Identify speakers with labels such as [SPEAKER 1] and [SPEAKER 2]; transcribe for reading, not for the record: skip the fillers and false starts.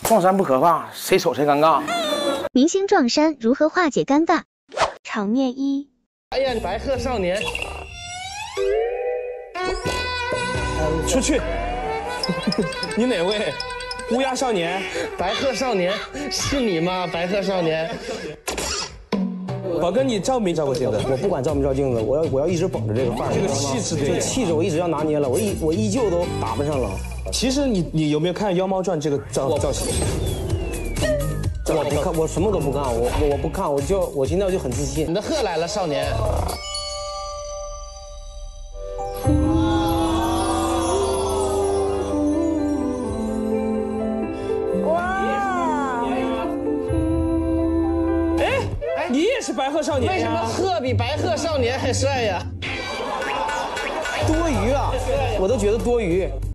[SPEAKER 1] 撞衫不可怕，谁丑谁尴尬。
[SPEAKER 2] 明星撞衫如何化解尴尬？场面一。
[SPEAKER 3] 哎呀，白鹤少年，
[SPEAKER 4] 出去！你哪位？乌鸦少年？
[SPEAKER 3] 白鹤少年，是你吗？白鹤少年。
[SPEAKER 4] 宝哥，你照没照过镜子？
[SPEAKER 5] 我不管照没照镜子，我要一直绷着这个范儿，
[SPEAKER 4] 这个气质对，
[SPEAKER 5] 这气质我一直要拿捏了，我依旧都打扮上了。
[SPEAKER 4] 其实你有没有看《妖猫传》这个造型？
[SPEAKER 5] 我不看，我什么都不看，我不看，我现在就很自信。
[SPEAKER 3] 你的鹤来了，少年。
[SPEAKER 4] 你也是白鹤少年呀？
[SPEAKER 3] 为什么鹤比白鹤少年还帅呀？
[SPEAKER 5] 多余啊，我都觉得多余。